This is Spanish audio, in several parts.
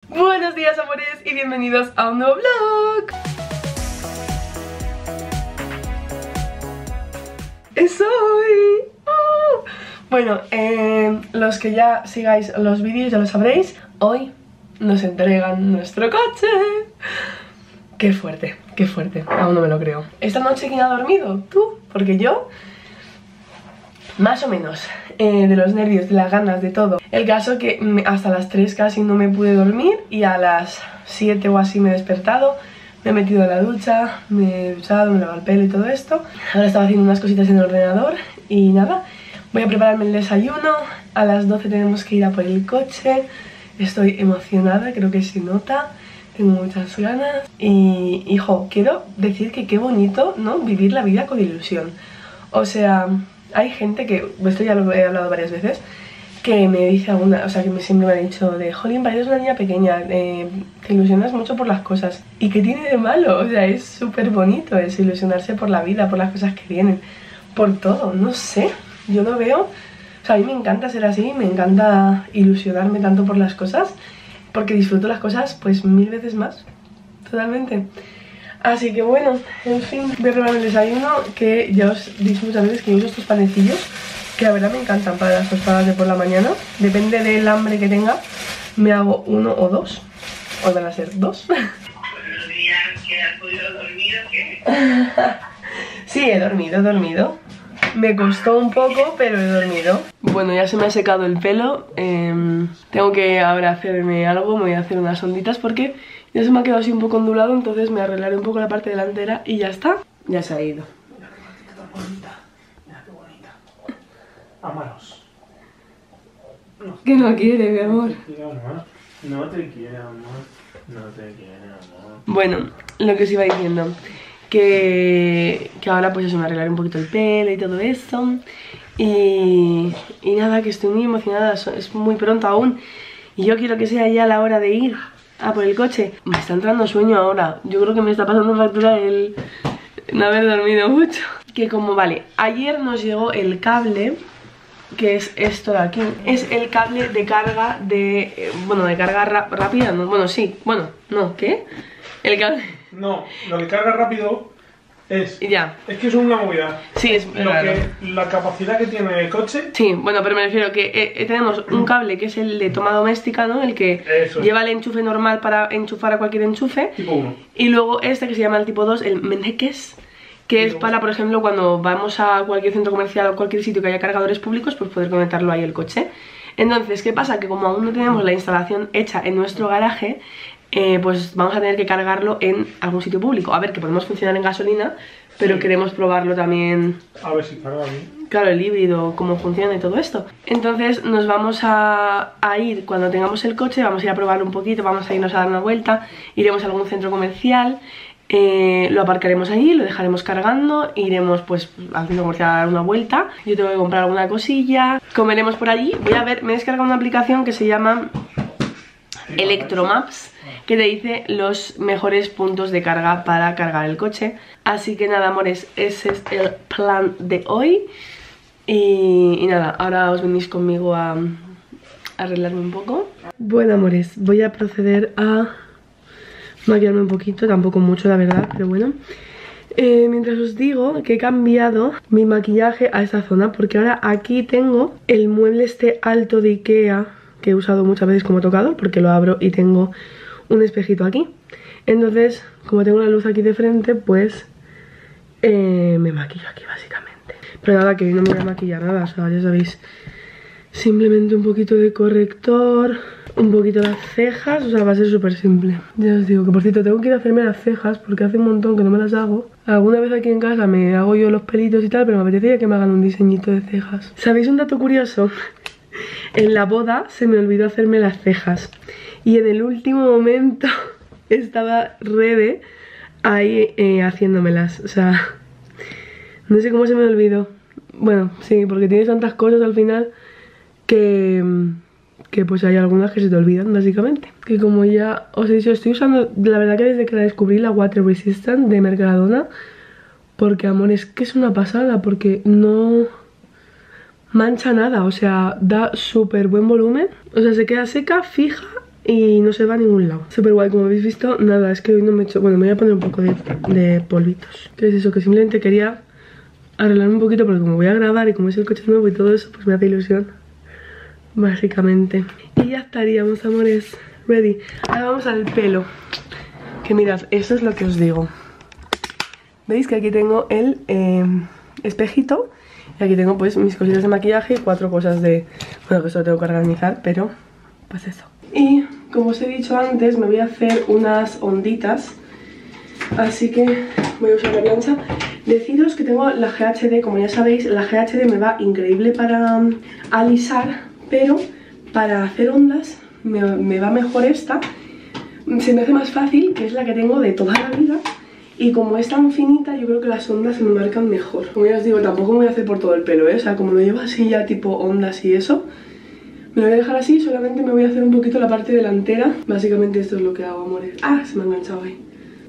Buenos días, amores, y bienvenidos a un nuevo vlog. ¡Es hoy! ¡Oh! Bueno, los que ya sigáis los vídeos ya lo sabréis. Hoy nos entregan nuestro coche. ¡Qué fuerte! ¡Qué fuerte! Aún no me lo creo. ¿Esta noche quién ha dormido? ¿Tú? Porque yo... más o menos, de los nervios, de las ganas, de todo. El caso que hasta las 3 casi no me pude dormir y a las 7 o así me he despertado, me he metido a la ducha, me he duchado, me he lavado el pelo y todo esto. Ahora estaba haciendo unas cositas en el ordenador y nada, voy a prepararme el desayuno. A las 12 tenemos que ir a por el coche. Estoy emocionada, creo que se nota. Tengo muchas ganas y, hijo, quiero decir que qué bonito, ¿no? Vivir la vida con ilusión. O sea... hay gente que, esto ya lo he hablado varias veces, que me dice alguna, o sea, que siempre me ha dicho de jolín, pareces una niña pequeña, te ilusionas mucho por las cosas. ¿Y qué tiene de malo? O sea, es súper bonito, es ilusionarse por la vida, por las cosas que vienen, por todo, no sé, yo lo veo, o sea, a mí me encanta ser así, me encanta ilusionarme tanto por las cosas, porque disfruto las cosas pues 1000 veces más, totalmente. Así que bueno, en fin, voy a preparar el desayuno, que ya os dije muchas veces que uso estos panecillos, que la verdad me encantan para las tostadas de por la mañana. Depende del hambre que tenga, me hago 1 o 2, o van a ser 2. Buenos días, ¿que has podido dormir o qué? Sí, he dormido. Me costó un poco, pero he dormido. Bueno, ya se me ha secado el pelo, tengo que ahora hacerme algo, me voy a hacer unas onditas porque... ya se me ha quedado así un poco ondulado, entonces me arreglaré un poco la parte delantera y ya está. Ya se ha ido. Mira qué tan bonita. Mira qué bonita. Amaros. No, Que no quiere, mi amor. No te quiere, amor. No te quiere, amor. No te quiere, amor. Bueno, lo que os iba diciendo, que ahora pues eso, me arreglaré un poquito el pelo y todo eso. Y nada, que estoy muy emocionada, es muy pronto aún. Y yo quiero que sea ya la hora de ir a por el coche. Me está entrando sueño ahora. Yo creo que me está pasando factura el no haber dormido mucho. Que como, vale, ayer nos llegó el cable, que es esto de aquí. Es el cable de carga de... bueno, de carga rápida, ¿no? Bueno, sí, bueno, no, ¿qué? El cable... No, lo que carga rápido es... ya. Es que es una movida. Sí, es raro. La capacidad que tiene el coche... Sí, bueno, pero me refiero que tenemos un cable que es el de toma doméstica, ¿no? El que lleva el enchufe normal para enchufar a cualquier enchufe. Tipo 1. Y luego este que se llama el tipo 2, el Meneques, que es para, por ejemplo, cuando vamos a cualquier centro comercial o cualquier sitio que haya cargadores públicos, pues poder conectarlo ahí al coche. Entonces, ¿qué pasa? Que como aún no tenemos la instalación hecha en nuestro garaje, pues vamos a tener que cargarlo en algún sitio público. A ver, que podemos funcionar en gasolina, pero sí, queremos probarlo también. A ver si carga bien. Claro, el híbrido, cómo funciona y todo esto. Entonces nos vamos a ir, cuando tengamos el coche, vamos a ir a probarlo un poquito, vamos a irnos a dar una vuelta, iremos a algún centro comercial, lo aparcaremos allí, lo dejaremos cargando, iremos pues al centro comercial a dar una vuelta, yo tengo que comprar alguna cosilla, comeremos por allí. Voy a ver, me he descargado una aplicación que se llama Electromaps, que te dice los mejores puntos de carga para cargar el coche. Así que nada, amores, ese es el plan de hoy. Y nada, ahora os venís conmigo a arreglarme un poco. Bueno, amores, voy a proceder a maquillarme un poquito, tampoco mucho la verdad, pero bueno. Mientras os digo que he cambiado mi maquillaje a esta zona, porque ahora aquí tengo el mueble este alto de Ikea, que he usado muchas veces como tocador, porque lo abro y tengo un espejito aquí. Entonces, como tengo la luz aquí de frente, pues me maquillo aquí básicamente. Pero nada, que hoy no me voy a maquillar nada, o sea, ya sabéis, simplemente un poquito de corrector, un poquito las cejas, o sea, va a ser súper simple. Ya os digo que, por cierto, tengo que ir a hacerme las cejas porque hace un montón que no me las hago. Alguna vez aquí en casa me hago yo los pelitos y tal, pero me apetecería que me hagan un diseñito de cejas. ¿Sabéis un dato curioso? En la boda se me olvidó hacerme las cejas y en el último momento estaba Rebe ahí haciéndomelas, o sea, no sé cómo se me olvidó. Bueno, sí, porque tienes tantas cosas al final que pues hay algunas que se te olvidan, básicamente. Que como ya os he dicho, estoy usando, la verdad que desde que la descubrí, la Water Resistant de Mercadona, porque, amor, es que es una pasada, porque no mancha nada, o sea, da súper buen volumen, o sea, se queda seca, fija y no se va a ningún lado. Súper guay, como habéis visto. Nada, es que hoy no me he hecho... Bueno, me voy a poner un poco de polvitos. ¿Qué es eso? Que simplemente quería arreglarme un poquito porque como voy a grabar y como es el coche nuevo y todo eso, pues me hace ilusión, básicamente. Y ya estaríamos, amores, ready. Ahora vamos al pelo. Que mirad, eso es lo que os digo. ¿Veis que aquí tengo el espejito? Y aquí tengo pues mis cositas de maquillaje y 4 cosas de... Bueno, que esto lo tengo que organizar, pero pues eso. Y como os he dicho antes, me voy a hacer unas onditas. Así que voy a usar la plancha. Deciros que tengo la GHD, como ya sabéis, la GHD me va increíble para alisar, pero para hacer ondas me va mejor esta. Se me hace más fácil, que es la que tengo de toda la vida. Y como es tan finita, yo creo que las ondas se me marcan mejor. Como ya os digo, tampoco me voy a hacer por todo el pelo, ¿eh? O sea, como lo llevo así ya tipo ondas y eso, me lo voy a dejar así, solamente me voy a hacer un poquito la parte delantera. Básicamente esto es lo que hago, amores. ¡Ah! Se me ha enganchado ahí.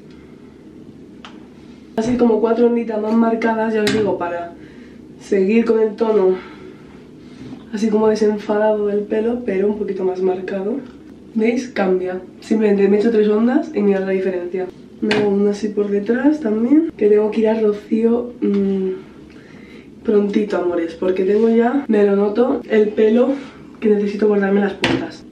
Así como 4 onditas más marcadas, ya os digo, para seguir con el tono así como desenfadado del pelo, pero un poquito más marcado. ¿Veis? Cambia. Simplemente me he hecho 3 ondas y mirad la diferencia. Me hago una así por detrás también, que tengo que ir a rocío prontito, amores, porque tengo ya, me lo noto, el pelo que necesito cortarme las puntas.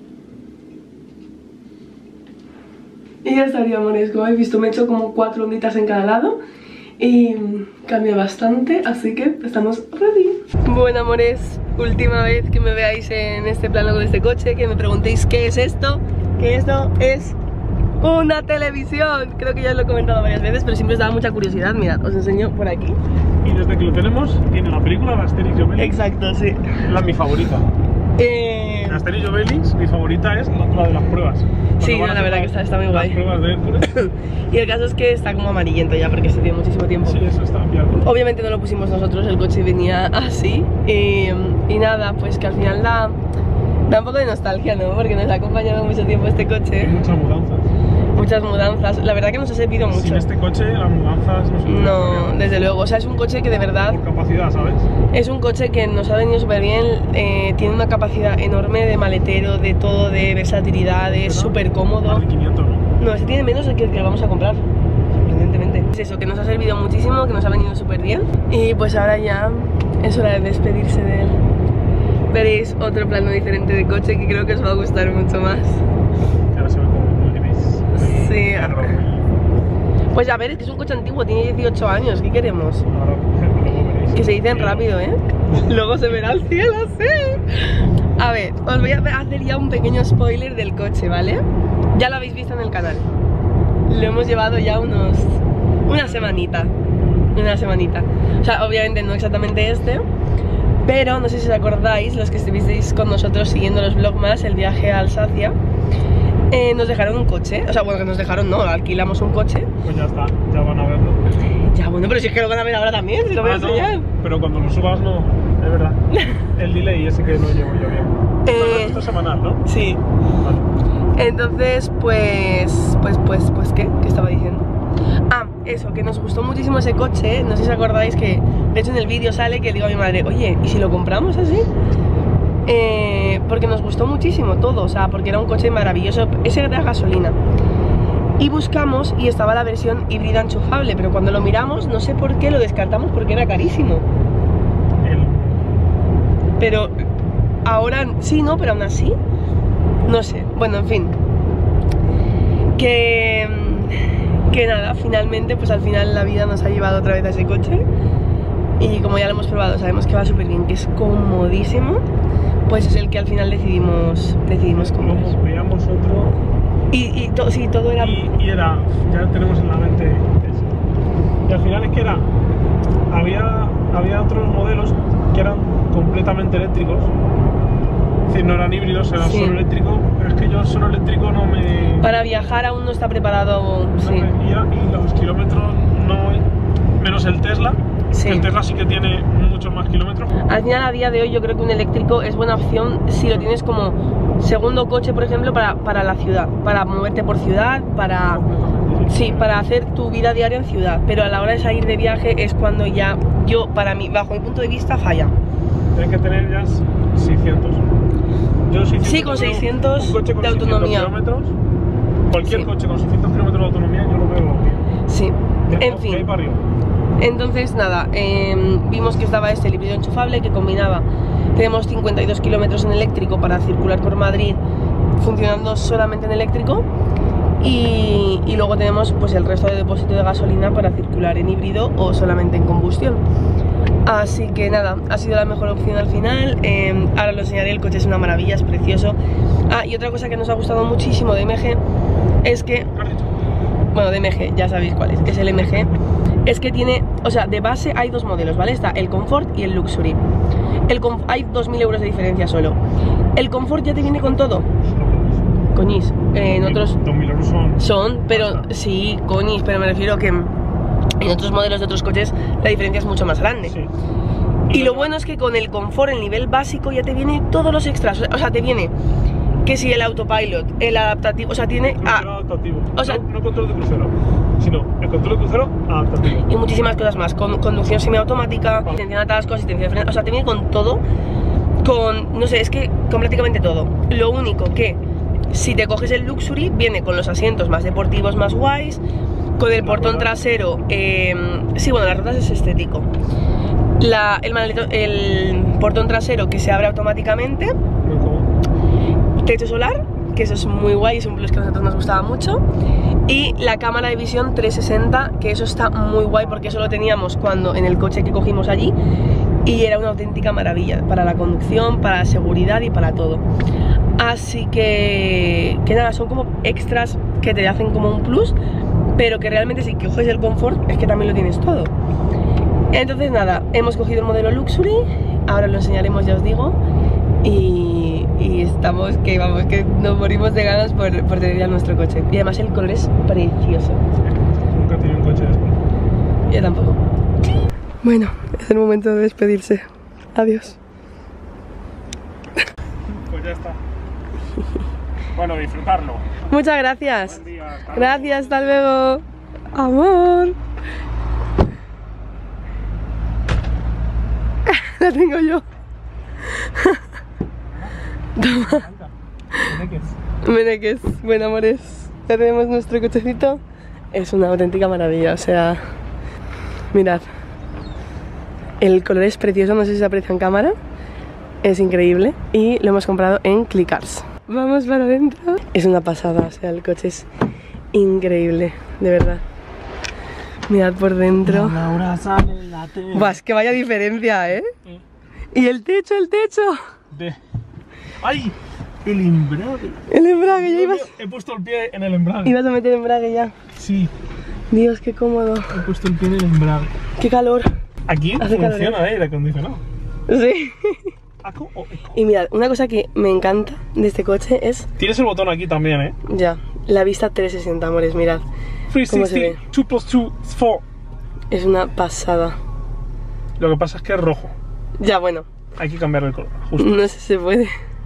Y ya estaría, amores, como habéis visto me he hecho como 4 onditas en cada lado y cambia bastante, así que estamos ready. Bueno, amores, última vez que me veáis en este plano con este coche, que me preguntéis qué es esto, que esto es una televisión. Creo que ya os lo he comentado varias veces, pero siempre os daba mucha curiosidad. Mirad, os enseño por aquí. Y desde que lo tenemos, tiene la película de Asterix y Obelix. Exacto, sí. Es mi favorita. En Asterix y Obelix, mi favorita es la de las pruebas. Sí, no, la verdad que está muy guay. Las pruebas de Hércules. Y el caso es que está como amarillento ya, porque se tiene muchísimo tiempo. Sí, eso está bien. Obviamente no lo pusimos nosotros, el coche venía así. Y nada, pues que al final da un poco de nostalgia, ¿no? Porque nos ha acompañado mucho tiempo este coche. Hay muchas mudanzas. Muchas mudanzas, la verdad que nos ha servido mucho. Sin este coche las mudanzas no son... No, desde luego, o sea, es un coche que de verdad... Por capacidad, ¿sabes? Es un coche que nos ha venido súper bien, tiene una capacidad enorme de maletero, de todo, de versatilidad, es súper cómodo. Más de 500, ¿no? No, ese tiene menos del que vamos a comprar, sorprendentemente. Es eso, que nos ha servido muchísimo, que nos ha venido súper bien. Y pues ahora ya es hora de despedirse de él. Veréis otro plano diferente de coche que creo que os va a gustar mucho más. Ahora se ve como muy gris. Sí. Pues a ver, es que es un coche antiguo, tiene 18 años, ¿qué queremos? Ahora luego veréis. Que se dicen rápido, ¿eh? Luego se verá el cielo, sí. A ver, os voy a hacer ya un pequeño spoiler del coche, ¿vale? Ya lo habéis visto en el canal. Lo hemos llevado ya una semanita. O sea, obviamente no exactamente este, pero no sé si os acordáis, los que estuvisteis con nosotros siguiendo los vlogmas, el viaje a Alsacia, nos dejaron un coche. O sea, bueno, que nos dejaron, no, alquilamos un coche. Pues ya está, ya van a verlo. Ya, bueno, pero si es que lo van a ver ahora también, si lo voy a enseñar. No, pero cuando lo subas no, es verdad. El delay ese que no llevo yo bien. Esto es semanal, ¿no? Sí. Vale. Entonces, pues, ¿qué? ¿Qué estaba diciendo? Ah, eso, que nos gustó muchísimo ese coche. No sé si os acordáis que, de hecho en el vídeo sale que le digo a mi madre, oye, ¿y si lo compramos así? Porque nos gustó muchísimo todo, o sea, porque era un coche maravilloso, ese era gasolina. Y buscamos y estaba la versión híbrida enchufable, pero cuando lo miramos, no sé por qué lo descartamos porque era carísimo. Pero ahora sí, ¿no? Pero aún así, no sé. Bueno, en fin. Que nada, finalmente, pues al final la vida nos ha llevado otra vez a ese coche. Y como ya lo hemos probado, sabemos que va súper bien, que es comodísimo. Pues es el que al final decidimos comprar. Luego veíamos otro. Y sí, todo era... Y era, ya tenemos en la mente ese. Y al final es que era, había otros modelos que eran completamente eléctricos. Es decir, no eran híbridos, eran solo eléctricos. Pero es que yo solo eléctrico no me... Para viajar aún no está preparado, no sí. Y los kilómetros no... Menos el Tesla. Sí. El Tesla sí que tiene muchos más kilómetros. Al final, a día de hoy, yo creo que un eléctrico es buena opción si lo tienes como segundo coche, por ejemplo, para la ciudad, para moverte por ciudad, para hacer tu vida diaria en ciudad. Pero a la hora de salir de viaje es cuando ya, para mí, bajo mi punto de vista, falla. Tienes que tener ya 600. Yo 600 Sí, con 600 un coche con de autonomía. 600 kilómetros, cualquier Sí. coche con 600 kilómetros de autonomía yo lo veo bien. Sí, en De ahí fin. para arriba. Entonces nada, vimos que estaba el híbrido enchufable que combinaba, tenemos 52 kilómetros en eléctrico para circular por Madrid funcionando solamente en eléctrico y luego tenemos pues el resto de depósito de gasolina para circular en híbrido o solamente en combustión. Así que nada, ha sido la mejor opción al final. Ahora lo enseñaré, el coche es una maravilla, es precioso. Ah, y otra cosa que nos ha gustado muchísimo de MG es que, bueno, de MG, ya sabéis cuál es el MG, es que tiene, o sea, de base hay dos modelos, ¿vale? Está el Comfort y el Luxury. Hay 2.000 euros de diferencia solo. El Comfort ya te viene con todo. Coñis, en otros 2.000 euros son, pero sí, coñis, pero me refiero que en otros modelos de otros coches la diferencia es mucho más grande. Sí. Y lo bueno es que con el Comfort, el nivel básico, ya te viene todos los extras. O sea, te viene que si el autopilot, el adaptativo, o sea, tiene Crucero adaptativo. o sea, no control de crucero, sino el control de crucero adaptativo. y muchísimas cosas más, con conducción semiautomática, asistencia de atascos, asistencia de freno, o sea, te viene con todo, no sé, es que con prácticamente todo. Lo único que, si te coges el Luxury, viene con los asientos más deportivos, más guays, con el portón trasero, sí, bueno, las ruedas es estético. El portón trasero que se abre automáticamente, Muy cómodo. techo solar, que eso es muy guay, es un plus que a nosotros nos gustaba mucho, y la cámara de visión 360, que eso está muy guay porque eso lo teníamos cuando en el coche que cogimos allí y era una auténtica maravilla para la conducción, para la seguridad y para todo. Así que nada, son como extras que te hacen como un plus, pero que realmente si coges el Comfort es que también lo tienes todo. Entonces nada, hemos cogido el modelo Luxury, ahora lo enseñaremos, ya os digo, y estamos que vamos, que nos morimos de ganas por tener ya nuestro coche. Y además el color es precioso. Nunca he tenido un coche de esto. Yo tampoco. Bueno, es el momento de despedirse. Adiós. Pues ya está. Bueno, disfrutarlo. Muchas gracias. Buen día, hasta Gracias, hasta luego. Amor. La tengo yo. Toma. Meneques, bueno, amores, ya tenemos nuestro cochecito. Es una auténtica maravilla, o sea, mirad. El color es precioso, no sé si se aprecia en cámara. Es increíble y lo hemos comprado en Clicars. Vamos para adentro. Es una pasada, o sea, el coche es increíble, de verdad. Mirad por dentro. Laura sale en la tele. Buah, es que vaya diferencia, ¿eh? Y el techo, el techo. ¡Ay! El embrague. El embrague, ya ibas. He puesto el pie en el embrague. Ibas a meter embrague ya. Sí, Dios, qué cómodo. he puesto el pie en el embrague. Qué calor. Aquí Hace calor, funciona aire acondicionado. Sí. Eco. Y mirad, una cosa que me encanta de este coche es, Tienes el botón aquí también, ¿eh? ya, la vista 360, amores, mirad. ¿Cómo se ve? 360, 2 plus 2 is 4. Es una pasada. Lo que pasa es que es rojo. Ya, bueno, Hay que cambiar el color, justo. no sé si se puede.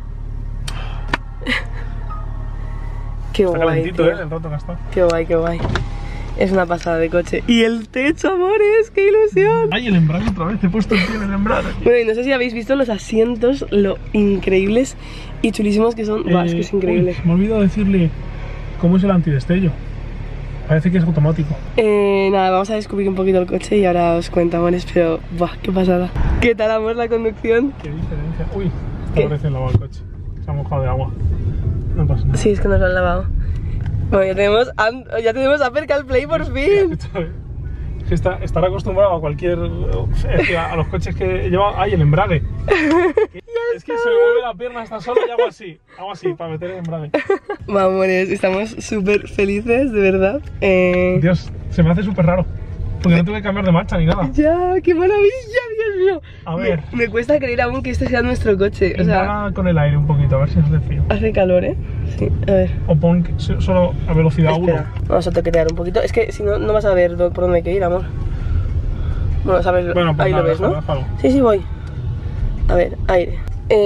Qué Está guay, calentito, tío. el rato que está. Qué guay, qué guay. Es una pasada de coche. Y el techo, amores, qué ilusión. Ay, el embrague otra vez, he puesto el pie en el embrague. Bueno, y no sé si habéis visto los asientos, lo increíbles y chulísimos que son. Buah, es que es increíble. Uy, me he olvidado decirle cómo es el antidestello. Parece que es automático. Nada, vamos a descubrir un poquito el coche y ahora os cuento, amores, pero buah, qué pasada. ¿Qué tal, amor, la conducción? Qué diferencia. Uy, ¿Qué? está recién lavado el coche. Se ha mojado de agua. No pasa nada. Sí, es que nos lo han lavado. Bueno, ya tenemos Apple CarPlay por fin. Es que estar acostumbrado a cualquier... a los coches que llevan... ¡Ay, el embrague! Es que se me mueve la pierna hasta solo y hago así, para meter el embrague. Vamos, amores, estamos súper felices, de verdad. Dios, se me hace súper raro. Porque no tuve que cambiar de marcha ni nada. Ya, qué maravilla, Dios mío. A ver. Me cuesta creer aún que este sea nuestro coche. O sea, Inhala con el aire un poquito, a ver si hace frío. hace calor, ¿eh? Sí, a ver. O pon solo a velocidad 1. Espera, vamos a toquetear un poquito. Es que si no, no vas a ver por dónde hay que ir, amor. Bueno, sabes, Bueno, pues ahí nada, lo ves, ¿no? déjalo. Sí, voy. A ver, aire.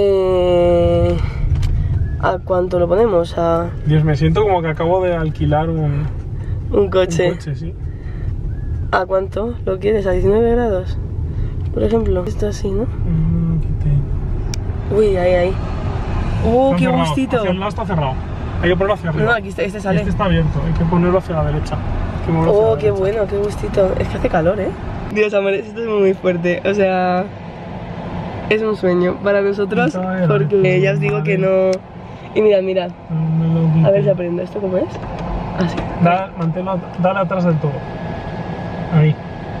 ¿A cuánto lo ponemos? A Dios, me siento como que acabo de alquilar un coche. coche, sí. ¿A cuánto lo quieres? ¿A 19 grados? Por ejemplo. Esto así, ¿no? Quité. Uy, ahí. ¡Oh, Está qué cerrado. gustito! Hacia el lado está cerrado. Hay que ponerlo hacia arriba. No, aquí este sale. Este está abierto, hay que ponerlo hacia la derecha. Hay que moverlo hacia Oh, la qué derecha. bueno, qué gustito. Es que hace calor, ¿eh? Dios, amores, esto es muy fuerte. O sea, es un sueño para nosotros porque ya os digo que no... Y mirad, mirad. A ver si aprendo. ¿Esto cómo es? Así. Manténlo, dale atrás del todo. Ahí.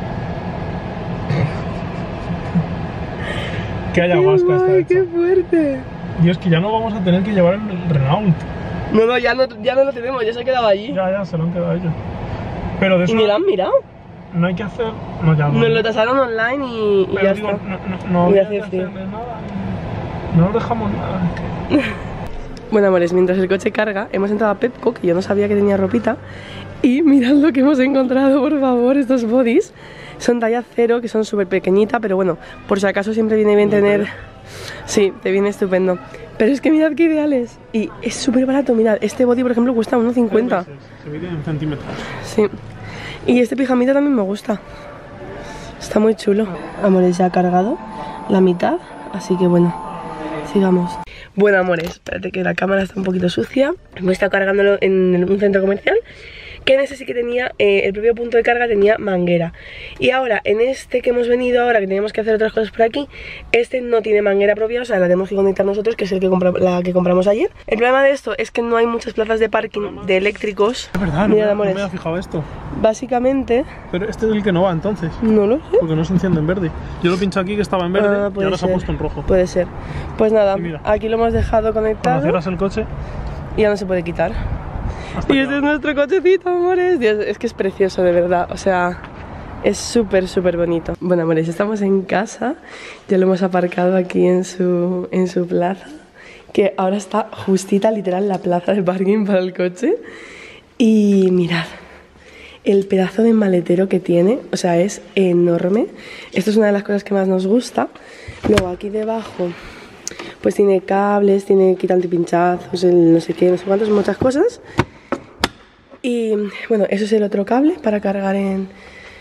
Que haya vasca está ¡Ay, hecha. qué fuerte! Dios, que ya no vamos a tener que llevar el Renault. No, ya no lo tenemos, ya se ha quedado allí. Ya, se lo han quedado ellos. Pero de eso Y ni lo han mirado. no hay que hacer. No, ya no. Nos lo tasaron online y Pero ya digo, está. no Voy a había que hacer frío. hacerle nada. No dejamos nada. Bueno, amores, mientras el coche carga, hemos entrado a Pepco, que yo no sabía que tenía ropita. Y mirad lo que hemos encontrado, por favor, estos bodys. Son talla 0, que son súper pequeñita, pero bueno, por si acaso siempre viene bien tener... Sí, te viene estupendo. Pero es que mirad qué ideales. Y es súper barato, mirad. Este body, por ejemplo, cuesta 1,50. Se mide en centímetros. Sí. Y este pijamita también me gusta. Está muy chulo. Amores, ya ha cargado la mitad, así que bueno, sigamos. Bueno, amores, espérate que la cámara está un poquito sucia. Hemos estado cargándolo en un centro comercial, que en ese sí que tenía, el propio punto de carga tenía manguera. Y ahora, en este que hemos venido ahora, que teníamos que hacer otras cosas por aquí, este no tiene manguera propia, o sea, la tenemos que conectar nosotros, que es el que la que compramos ayer. El problema de esto es que no hay muchas plazas de parking de eléctricos. Es verdad, Mirad, no amores, me había fijado esto. básicamente, Pero este es el que no va entonces. no lo sé. Porque no se enciende en verde. Yo lo pincho aquí que estaba en verde y puede ahora se ha ser. puesto en rojo. Puede ser. Pues nada, Y mira. aquí lo hemos dejado Cuando conectado cierras el coche, y ya no se puede quitar. hasta Y que este es va. nuestro cochecito, amores. Dios, es que es precioso, de verdad. O sea, es súper, súper bonito. Bueno, amores, estamos en casa. Ya lo hemos aparcado aquí en su plaza, que ahora está justita, literal, la plaza de parking para el coche. Y mirad, el pedazo de maletero que tiene, o sea, es enorme. Esto es una de las cosas que más nos gusta. Luego aquí debajo pues tiene cables, tiene quita antipinchazos, el no sé qué, no sé cuántas, muchas cosas. Y bueno, eso es el otro cable para cargar en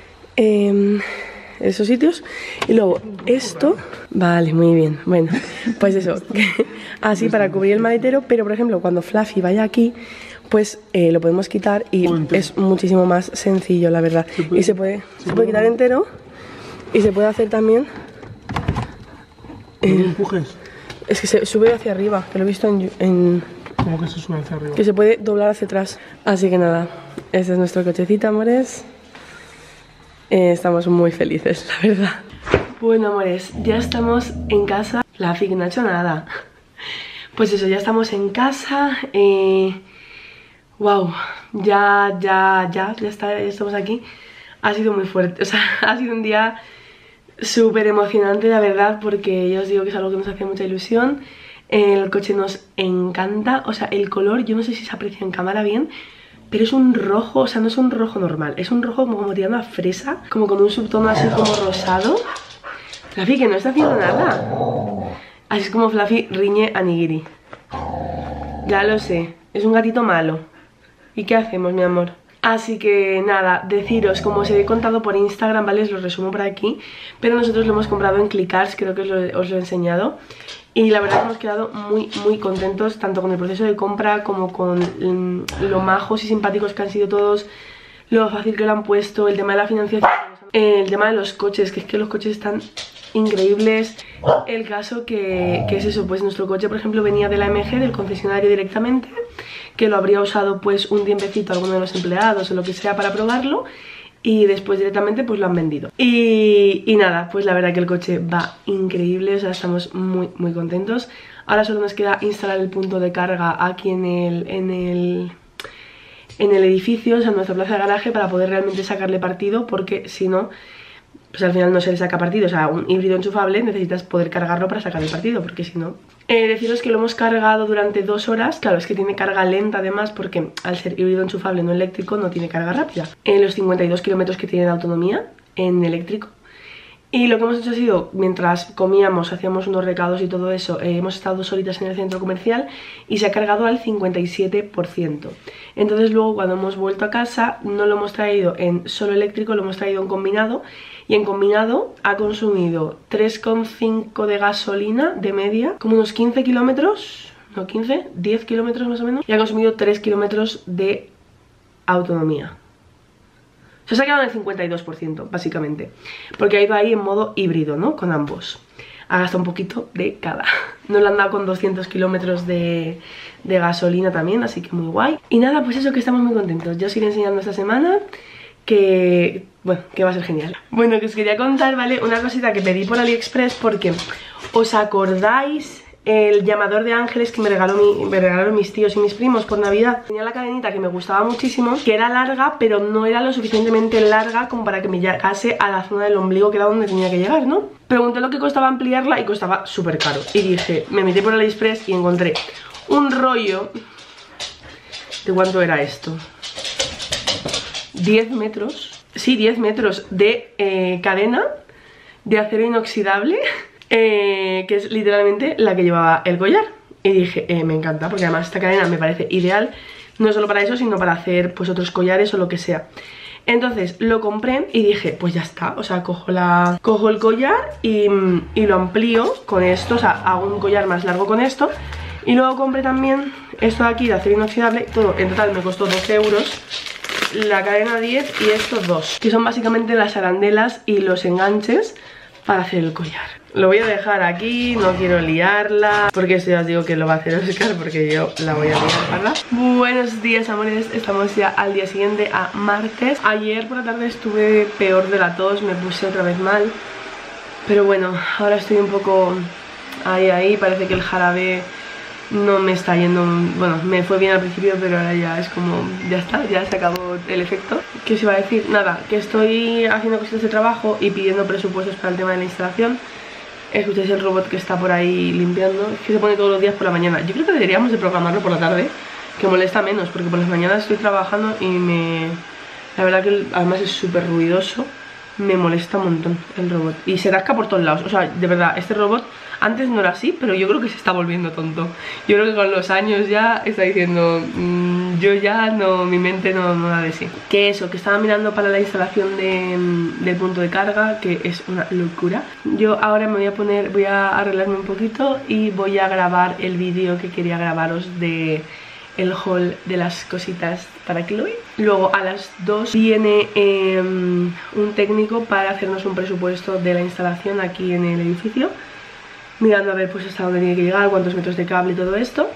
esos sitios. Y luego esto, vale, muy bien. Bueno, pues eso, así para cubrir el maletero. Pero por ejemplo, cuando Fluffy vaya aquí, pues lo podemos quitar y es muchísimo más sencillo, la verdad. Y se puede quitar entero y se puede hacer también. No me empujes. Es que se sube hacia arriba, que lo he visto en ¿Cómo que se sube hacia arriba? que se puede doblar hacia atrás. Así que nada, este es nuestro cochecito, amores. Estamos muy felices, la verdad. Bueno, amores, ya estamos en casa. La FIC no ha hecho nada. Pues eso, ya estamos en casa. Wow, ya estamos aquí. Ha sido muy fuerte, o sea, ha sido un día súper emocionante, la verdad, porque ya os digo que es algo que nos hace mucha ilusión. El coche nos encanta, o sea, el color, yo no sé si se aprecia en cámara bien, pero es un rojo, o sea, no es un rojo normal, es un rojo como tirando a fresa, como con un subtono así como rosado. Fluffy, que no está haciendo nada. Así es como Fluffy riñe a Nigiri. Ya lo sé, es un gatito malo. ¿Y qué hacemos, mi amor? Así que nada, deciros, como os he contado por Instagram, ¿vale? Os lo resumo por aquí. Pero nosotros lo hemos comprado en ClickCars, creo que os lo he enseñado. Y la verdad que hemos quedado muy, muy contentos, tanto con el proceso de compra como con lo majos y simpáticos que han sido todos, lo fácil que lo han puesto, el tema de la financiación, el tema de los coches, que es que los coches están increíbles. El caso que es eso, pues nuestro coche, por ejemplo, venía de la AMG, del concesionario directamente, que lo habría usado pues un tiempecito alguno de los empleados o lo que sea para probarlo, y después directamente pues lo han vendido. Y nada, pues la verdad que el coche va increíble, o sea, estamos muy muy contentos. Ahora solo nos queda instalar el punto de carga aquí en el edificio, o sea, en nuestra plaza de garaje, para poder realmente sacarle partido, porque si no, pues al final no se le saca partido. O sea, un híbrido enchufable necesitas poder cargarlo para sacarle partido, porque si no... deciros que lo hemos cargado durante 2 horas. Claro, es que tiene carga lenta además, porque al ser híbrido enchufable no eléctrico no tiene carga rápida. En los 52 kilómetros que tiene de autonomía en eléctrico. Y lo que hemos hecho ha sido, mientras comíamos, hacíamos unos recados y todo eso, hemos estado 2 horitas en el centro comercial y se ha cargado al 57%. Entonces luego cuando hemos vuelto a casa no lo hemos traído en solo eléctrico, lo hemos traído en combinado. Y en combinado ha consumido 3,5 de gasolina de media, como unos 15 kilómetros, no, 15, 10 kilómetros más o menos, y ha consumido 3 kilómetros de autonomía. O sea, se ha quedado en el 52%, básicamente, porque ha ido ahí en modo híbrido, ¿no? Con ambos. Ha gastado un poquito de cada. No le han dado con 200 kilómetros de gasolina también, así que muy guay. Y nada, pues eso, que estamos muy contentos. Yo os iré enseñando esta semana, que, bueno, que va a ser genial. Bueno, que os quería contar, ¿vale? Una cosita que pedí por AliExpress, porque ¿os acordáis el llamador de ángeles que me regalaron mis tíos y mis primos por Navidad? Tenía la cadenita que me gustaba muchísimo, que era larga, pero no era lo suficientemente larga como para que me llegase a la zona del ombligo, que era donde tenía que llegar, ¿no? Pregunté lo que costaba ampliarla y costaba súper caro. Y dije, me metí por AliExpress y encontré un rollo. ¿De cuánto era esto? 10 metros. Sí, 10 metros de cadena de acero inoxidable. Que es literalmente la que llevaba el collar. Y dije, me encanta, porque además esta cadena me parece ideal, no solo para eso, sino para hacer pues otros collares o lo que sea. Entonces lo compré y dije, pues ya está, o sea, cojo el collar y lo amplío con esto, o sea, hago un collar más largo con esto. Y luego compré también esto de aquí de acero inoxidable, todo en total me costó 12 euros. La cadena 10 y estos 2, que son básicamente las arandelas y los enganches para hacer el collar. Lo voy a dejar aquí, no quiero liarla, porque esto ya os digo que lo va a hacer Oscar, porque yo la voy a liar, ¿verdad? Buenos días, amores, estamos ya al día siguiente, a martes. Ayer por la tarde estuve peor de la tos, me puse otra vez mal, pero bueno, ahora estoy un poco ahí, parece que el jarabe no me está yendo, bueno, me fue bien al principio, pero ahora ya es como, ya está, ya se acabó el efecto. ¿Qué os iba a decir? Nada, que estoy haciendo cositas de trabajo y pidiendo presupuestos para el tema de la instalación. Escucháis el robot que está por ahí limpiando, es que se pone todos los días por la mañana. Yo creo que deberíamos de programarlo por la tarde, que molesta menos, porque por las mañanas estoy trabajando y la verdad que además es súper ruidoso, me molesta un montón el robot. Y se rasca por todos lados, o sea, de verdad, este robot antes no era así, pero yo creo que se está volviendo tonto. Yo creo que con los años ya está diciendo, yo ya no, mi mente no da de sí. Que eso, que estaba mirando para la instalación del punto de carga, que es una locura. Yo ahora me voy a arreglarme un poquito y voy a grabar el vídeo que quería grabaros de el haul de las cositas para Chloe. Luego a las 2 viene un técnico para hacernos un presupuesto de la instalación aquí en el edificio, mirando a ver pues hasta dónde tiene que llegar, cuántos metros de cable y todo esto.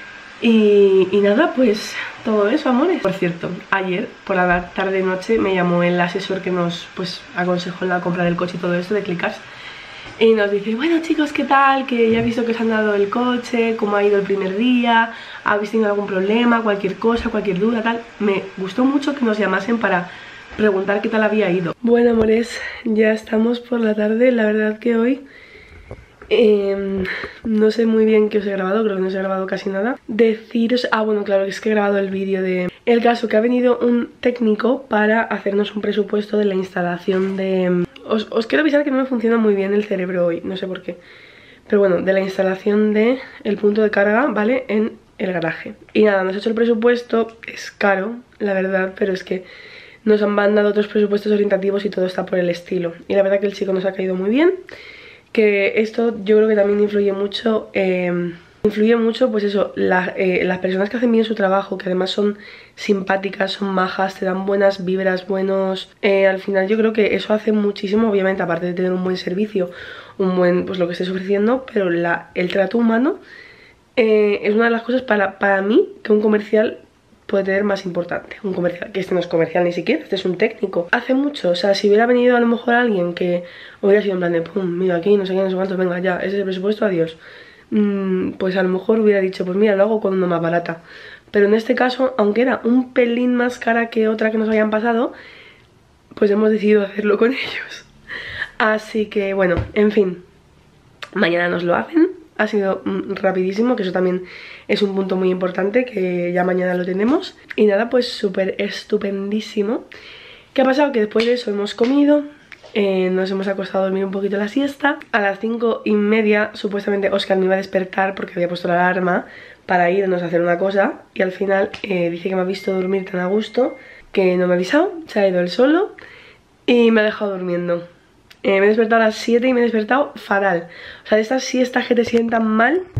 Y nada, pues todo eso, amores. Por cierto, ayer por la tarde noche me llamó el asesor que nos pues aconsejó la compra del coche y todo esto de Clicars. Y nos dice, bueno chicos, ¿qué tal? Que ya he visto que os han dado el coche, cómo ha ido el primer día, ¿habéis tenido algún problema, cualquier cosa, cualquier duda, tal? Me gustó mucho que nos llamasen para preguntar qué tal había ido. Bueno, amores, ya estamos por la tarde. La verdad que hoy no sé muy bien qué os he grabado, creo que no os he grabado casi nada. Deciros, bueno, claro, que es que he grabado el vídeo de... El caso que ha venido un técnico para hacernos un presupuesto de la instalación de... Os quiero avisar que no me funciona muy bien el cerebro hoy, no sé por qué. Pero bueno, de la instalación de el punto de carga, ¿vale? En el garaje. Y nada, nos ha hecho el presupuesto, es caro, la verdad, pero es que nos han mandado otros presupuestos orientativos y todo está por el estilo. Y la verdad que el chico nos ha caído muy bien. Que esto yo creo que también influye mucho, pues eso, las personas que hacen bien su trabajo, que además son simpáticas, son majas, te dan buenas vibras, al final yo creo que eso hace muchísimo, obviamente, aparte de tener un buen servicio, un buen, pues lo que estés ofreciendo, pero el trato humano es una de las cosas para mí que un comercial puede tener más importante. Un comercial, que este no es comercial ni siquiera, este es un técnico. Hace mucho, o sea, si hubiera venido a lo mejor alguien que hubiera sido en plan de pum, mira aquí, no sé qué, no sé cuántos, venga ya, ese es el presupuesto, adiós. Pues a lo mejor hubiera dicho, pues mira, lo hago con una más barata. Pero en este caso, aunque era un pelín más cara que otra que nos habían pasado, pues hemos decidido hacerlo con ellos. Así que bueno, en fin, mañana nos lo hacen. Ha sido rapidísimo, que eso también es un punto muy importante, que ya mañana lo tenemos. Y nada, pues súper estupendísimo. ¿Qué ha pasado? Que después de eso hemos comido, nos hemos acostado a dormir un poquito la siesta. A las 5:30 supuestamente Oscar me iba a despertar porque había puesto la alarma para irnos a hacer una cosa. Y al final dice que me ha visto dormir tan a gusto que no me ha avisado, se ha ido él solo y me ha dejado durmiendo. Me he despertado a las 7 y me he despertado fatal. O sea, de estas siestas que te sientan mal.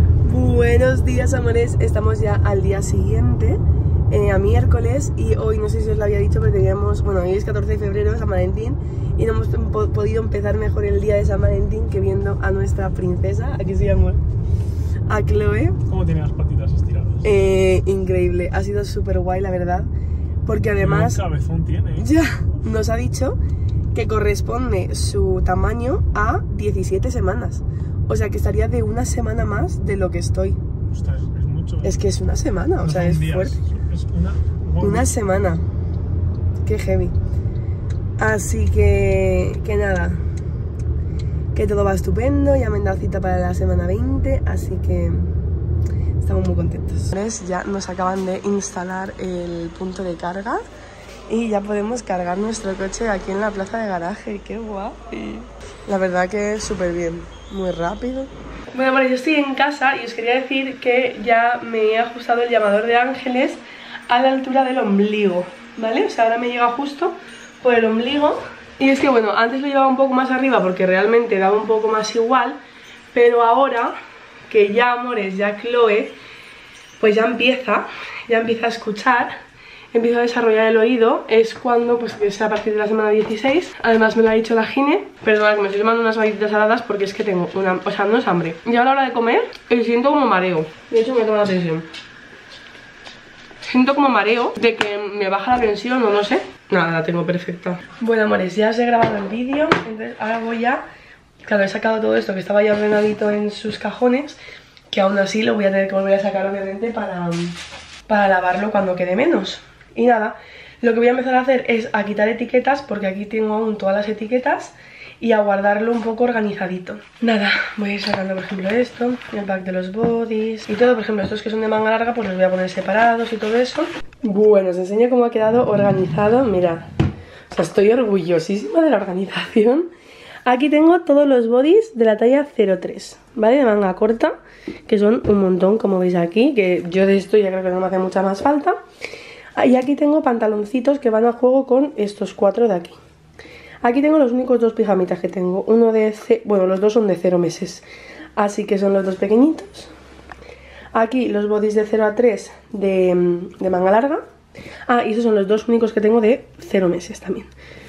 Buenos días, amores. Estamos ya al día siguiente, a miércoles, y hoy no sé si os lo había dicho, pero teníamos, bueno, hoy es 14 de febrero, San Valentín, y no hemos podido empezar mejor el día de San Valentín que viendo a nuestra princesa, aquí sí, amor, a Chloe. ¿Cómo tiene las patitas estiradas? Increíble, ha sido súper guay, la verdad, porque además ¿Qué cabezón tiene? ya nos ha dicho que corresponde su tamaño a 17 semanas. O sea que estaría de una semana más de lo que estoy. Ostras, es mucho. Es que es una semana, No o sea, son es días, fuerte. Es Una semana. Qué heavy. Así que nada. Que todo va estupendo. Ya me han dado cita para la semana 20. Así que estamos muy contentos. Ya nos acaban de instalar el punto de carga. Y ya podemos cargar nuestro coche aquí en la plaza de garaje. ¡Qué guay! La verdad que súper bien. Muy rápido. Bueno, vale, yo estoy en casa y os quería decir que ya me he ajustado el llamador de ángeles a la altura del ombligo, ¿vale? O sea, ahora me llega justo por el ombligo. Y es que, bueno, antes lo llevaba un poco más arriba porque realmente daba un poco más igual. Pero ahora que ya, amores, ya Chloe, pues ya empieza a escuchar, empiezo a desarrollar el oído, es cuando, pues que es a partir de la semana 16. Además me lo ha dicho la gine. Perdona que me estoy tomando unas galletas saladas porque es que tengo una, o sea, no es hambre. Y a la hora de comer, siento como mareo. De hecho me toma la tensión. Siento como mareo de que me baja la tensión o no sé. Nada, la tengo perfecta. Bueno, amores, ya os he grabado el vídeo. Entonces ahora voy ya. Claro, he sacado todo esto que estaba ya ordenadito en sus cajones, que aún así lo voy a tener que volver a sacar obviamente para lavarlo cuando quede menos. Y nada, lo que voy a empezar a hacer es a quitar etiquetas, porque aquí tengo aún todas las etiquetas, y a guardarlo un poco organizadito. Nada, voy a ir sacando por ejemplo esto, el pack de los bodies y todo. Por ejemplo, estos que son de manga larga pues los voy a poner separados y todo eso. Bueno, os enseño cómo ha quedado organizado, mirad. O sea, estoy orgullosísima de la organización. Aquí tengo todos los bodies de la talla 03, ¿vale? De manga corta, que son un montón, como veis aquí, que yo de esto ya creo que no me hace mucha más falta. Y aquí tengo pantaloncitos que van a juego con estos 4 de aquí. Aquí tengo los únicos 2 pijamitas que tengo. Uno de... bueno, los dos son de 0 meses. Así que son los 2 pequeñitos. Aquí los bodys de 0 a 3 de manga larga. Ah, y esos son los 2 únicos que tengo de 0 meses también.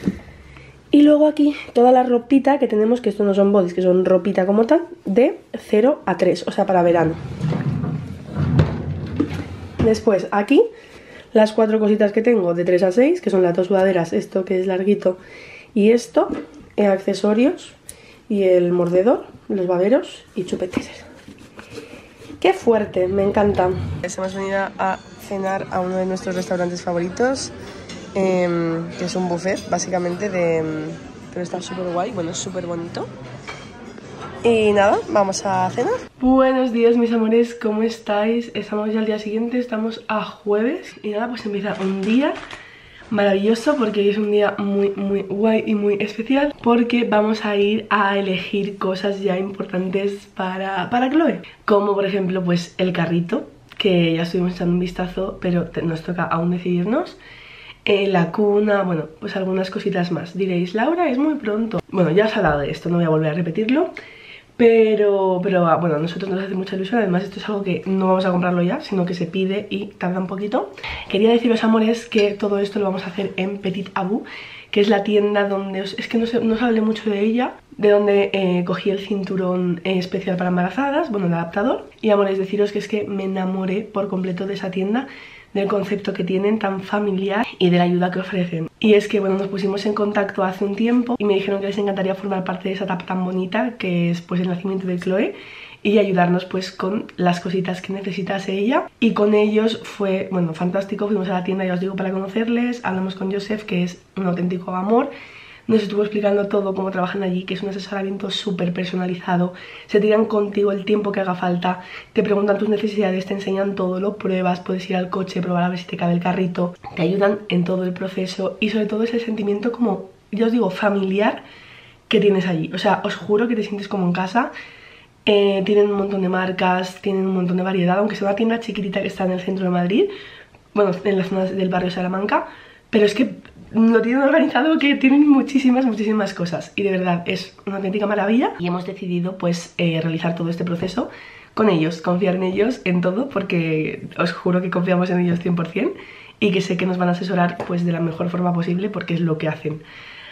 Y luego aquí toda la ropita que tenemos, que estos no son bodys, que son ropita como tal, de 0 a 3, o sea, para verano. Después aquí las 4 cositas que tengo de 3 a 6, que son las 2 sudaderas, esto que es larguito y esto, accesorios y el mordedor, los baberos y chupetes. ¡Qué fuerte! Me encanta. Hemos venido a cenar a uno de nuestros restaurantes favoritos, que es un buffet, básicamente, pero está súper guay, bueno, es súper bonito. Y nada, vamos a cenar. Buenos días, mis amores, ¿cómo estáis? Estamos ya al día siguiente, estamos a jueves. Y nada, pues empieza un día maravilloso, porque hoy es un día muy guay y muy especial, porque vamos a ir a elegir cosas ya importantes para Chloe. Como por ejemplo, pues el carrito, que ya estuvimos echando un vistazo, pero nos toca aún decidirnos. La cuna, bueno, pues algunas cositas más. Diréis, Laura, es muy pronto. Bueno, ya os he hablado de esto, no voy a volver a repetirlo. Pero bueno, a nosotros nos hace mucha ilusión. Además esto es algo que no vamos a comprarlo ya, sino que se pide y tarda un poquito. Quería deciros, amores, que todo esto lo vamos a hacer en Petit Abou, que es la tienda donde es que no os hablé mucho de ella, de donde cogí el cinturón especial para embarazadas, bueno, el adaptador. Y amores, deciros que es que me enamoré por completo de esa tienda, del concepto que tienen tan familiar y de la ayuda que ofrecen. Y es que, bueno, nos pusimos en contacto hace un tiempo y me dijeron que les encantaría formar parte de esa etapa tan bonita que es pues el nacimiento de Chloe, y ayudarnos pues con las cositas que necesitase ella. Y con ellos fue, bueno, fantástico. Fuimos a la tienda, ya os digo, para conocerles. Hablamos con Joseph, que es un auténtico amor. Nos estuvo explicando todo, cómo trabajan allí, que es un asesoramiento súper personalizado. Se tiran contigo el tiempo que haga falta, te preguntan tus necesidades, te enseñan todo, lo pruebas, puedes ir al coche, probar a ver si te cabe el carrito. Te ayudan en todo el proceso y sobre todo es el sentimiento como, ya os digo, familiar que tienes allí. O sea, os juro que te sientes como en casa. Tienen un montón de marcas, tienen un montón de variedad, aunque sea una tienda chiquitita que está en el centro de Madrid, bueno, en la zona del barrio Salamanca, pero es que lo tienen organizado, que tienen muchísimas cosas y de verdad es una auténtica maravilla. Y hemos decidido pues realizar todo este proceso con ellos, confiar en ellos en todo, porque os juro que confiamos en ellos 100% y que sé que nos van a asesorar pues de la mejor forma posible porque es lo que hacen.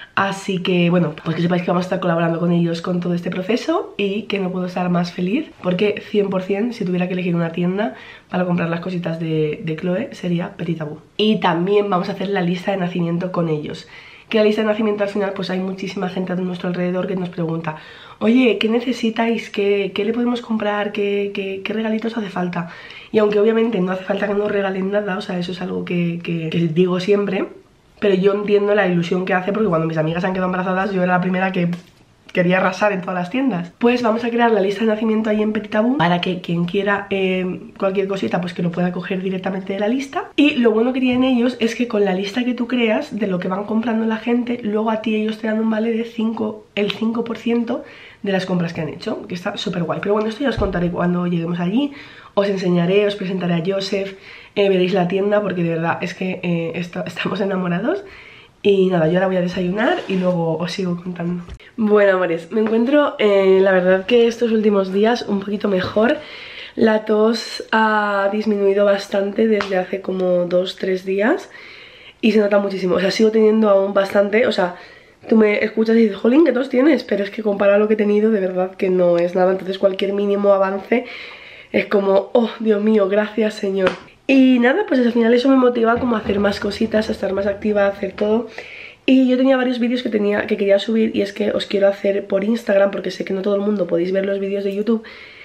Así que bueno, pues que sepáis que vamos a estar colaborando con ellos con todo este proceso y que no puedo estar más feliz porque 100% si tuviera que elegir una tienda para comprar las cositas de Chloe sería Petit Tabou. Y también vamos a hacer la lista de nacimiento con ellos. Que la lista de nacimiento al final pues hay muchísima gente a nuestro alrededor que nos pregunta: oye, ¿qué necesitáis? ¿Qué le podemos comprar? ¿Qué regalitos hace falta? Y aunque obviamente no hace falta que nos regalen nada, o sea, eso es algo que digo siempre, pero yo entiendo la ilusión que hace porque cuando mis amigas han quedado embarazadas yo era la primera que quería arrasar en todas las tiendas. Pues vamos a crear la lista de nacimiento ahí en Petit Tabou para que quien quiera cualquier cosita pues que lo pueda coger directamente de la lista. Y lo bueno que tienen ellos es que con la lista que tú creas de lo que van comprando la gente, luego a ti ellos te dan un vale de el 5% de las compras que han hecho, que está súper guay. Pero bueno, esto ya os contaré cuando lleguemos allí, os enseñaré, os presentaré a Joseph, veréis la tienda porque de verdad es que estamos enamorados. Y nada, yo ahora voy a desayunar y luego os sigo contando. Bueno, amores, me encuentro, la verdad que estos últimos días un poquito mejor. La tos ha disminuido bastante desde hace como 2-3 días y se nota muchísimo. O sea, sigo teniendo aún bastante, o sea, tú me escuchas y dices, jolín, ¿qué tos tienes? Pero es que comparado a lo que he tenido, de verdad que no es nada. Entonces cualquier mínimo avance es como, oh, Dios mío, gracias, Señor. Y nada, pues al final eso me motiva como a hacer más cositas, a estar más activa, a hacer todo. Y yo tenía varios vídeos que quería subir y es que os quiero hacer por Instagram porque sé que no todo el mundo podéis ver los vídeos de YouTube.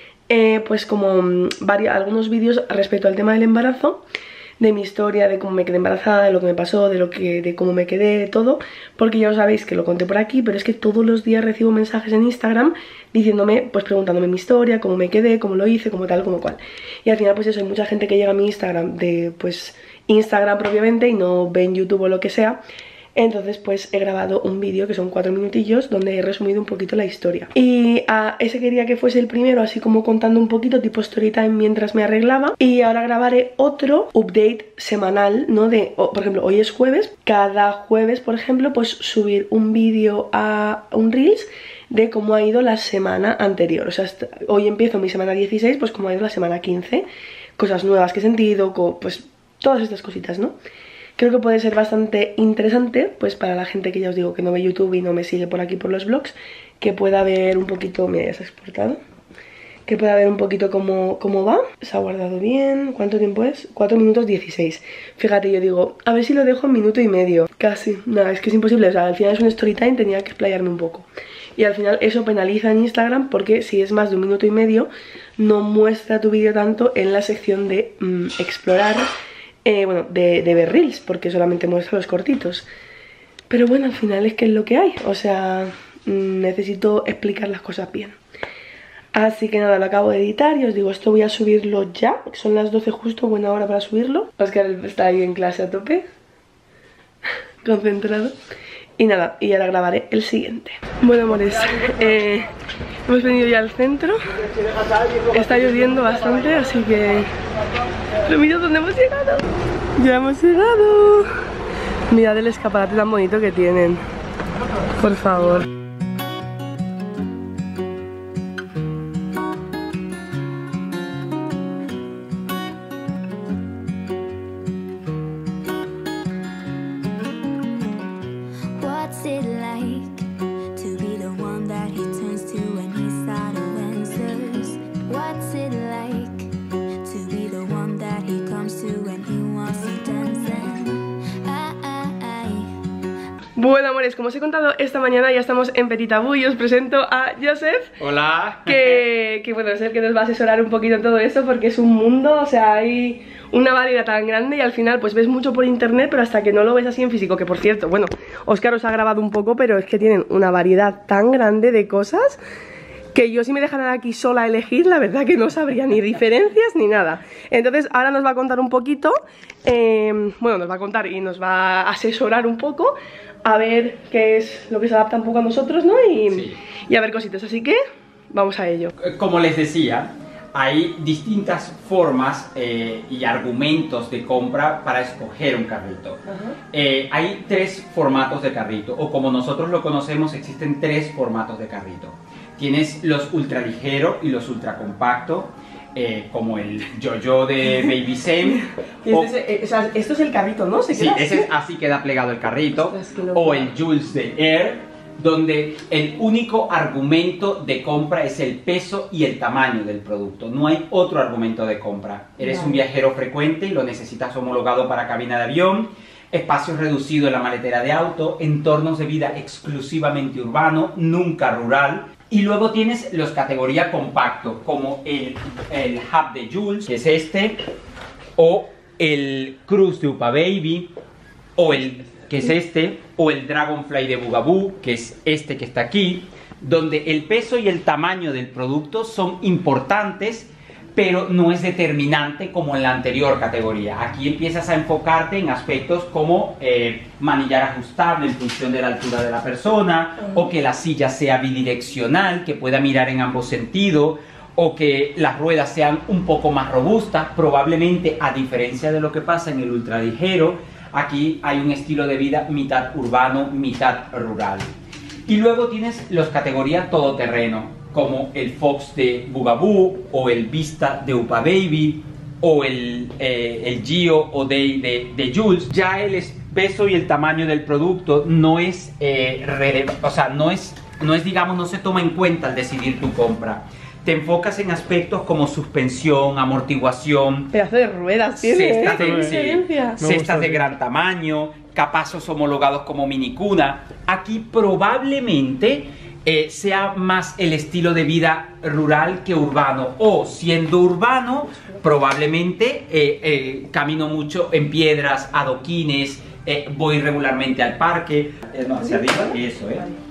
Pues como algunos vídeos respecto al tema del embarazo, de mi historia, de cómo me quedé embarazada, de lo que me pasó, de cómo me quedé, de todo, porque ya os sabéis que lo conté por aquí, pero es que todos los días recibo mensajes en Instagram diciéndome, pues preguntándome mi historia, cómo me quedé, cómo lo hice, cómo tal, cómo cual. Y al final pues eso, hay mucha gente que llega a mi Instagram de pues Instagram propiamente y no ven YouTube o lo que sea. Entonces pues he grabado un vídeo que son 4 minutillos donde he resumido un poquito la historia. Y a ese quería que fuese el primero, así como contando un poquito tipo story time mientras me arreglaba. Y ahora grabaré otro update semanal, ¿no? Por ejemplo, hoy es jueves. Cada jueves, por ejemplo, pues subir un vídeo a un Reels de cómo ha ido la semana anterior. O sea, hoy empiezo mi semana 16, pues cómo ha ido la semana 15. Cosas nuevas que he sentido, pues todas estas cositas, ¿no? Creo que puede ser bastante interesante, pues para la gente que ya os digo que no ve YouTube y no me sigue por aquí por los vlogs, que pueda ver un poquito, mira, ya se ha exportado, que pueda ver un poquito cómo va. Se ha guardado bien. ¿Cuánto tiempo es? 4 minutos 16. Fíjate, yo digo, a ver si lo dejo en minuto y medio. Casi, nada, es que es imposible, o sea, al final es un story time, tenía que explayarme un poco. Y al final eso penaliza en Instagram porque si es más de 1 minuto y medio, no muestra tu vídeo tanto en la sección de explorar. Bueno, de ver reels, porque solamente muestra los cortitos. Pero bueno, al final es que es lo que hay. O sea, necesito explicar las cosas bien. Así que nada, lo acabo de editar y os digo, esto voy a subirlo ya. Son las 12 justo, buena hora para subirlo. Oscar está ahí en clase a tope, concentrado. Y nada, y ahora grabaré el siguiente. Bueno, amores, hemos venido ya al centro. Está lloviendo bastante, así que... Pero mirad dónde hemos llegado. Ya hemos llegado. Mirad el escaparate tan bonito que tienen. Por favor. Bueno, amores, como os he contado esta mañana ya estamos en Petit Tabou y os presento a Joseph. Hola. Que bueno, es el que nos va a asesorar un poquito en todo esto porque es un mundo, o sea, hay una variedad tan grande y al final pues ves mucho por internet, pero hasta que no lo ves así en físico, que por cierto, bueno, Oscar os ha grabado un poco, pero es que tienen una variedad tan grande de cosas que yo si me dejaran aquí sola a elegir, la verdad que no sabría ni diferencias ni nada. Entonces ahora nos va a contar un poquito, bueno, nos va a contar y nos va a asesorar un poco a ver qué es lo que se adapta un poco a nosotros, ¿no? Y a ver cositas, así que vamos a ello. Como les decía, hay distintas formas y argumentos de compra para escoger un carrito. Hay 3 formatos de carrito, o como nosotros lo conocemos, existen 3 formatos de carrito. Tienes los ultra ligero y los ultra compacto. como el yo-yo de Baby Same. O sea, esto es el carrito, ¿no? Sí, así queda plegado el carrito. Ostras, O el Jules de Air, donde el único argumento de compra es el peso y el tamaño del producto. No hay otro argumento de compra. Eres un viajero frecuente y lo necesitas homologado para cabina de avión, espacio reducido en la maletera de auto, entornos de vida exclusivamente urbano, nunca rural. Y luego tienes los categoría compacto, como el Hub de Jules, que es este, o el Cruise de UPAbaby, o el que es este, o el Dragonfly de Bugaboo, que es este que está aquí, donde el peso y el tamaño del producto son importantes, pero no es determinante como en la anterior categoría. Aquí empiezas a enfocarte en aspectos como manillar ajustable en función de la altura de la persona, o que la silla sea bidireccional, que pueda mirar en ambos sentidos, o que las ruedas sean un poco más robustas. Probablemente, a diferencia de lo que pasa en el ultraligero, aquí hay un estilo de vida mitad urbano, mitad rural. Y luego tienes las categorías todoterreno, como el Fox de Bugaboo, o el Vista de UPAbaby, o el Gio o Day de Jules. Ya el peso y el tamaño del producto no es, digamos, no se toma en cuenta al decidir tu compra. Te enfocas en aspectos como suspensión, amortiguación, pedazo de ruedas tiene, cestas de gran tamaño, capazos homologados como minicuna. Aquí probablemente sea más el estilo de vida rural que urbano, o siendo urbano probablemente camino mucho en piedras, adoquines, voy regularmente al parque, no, hacia arriba, eso,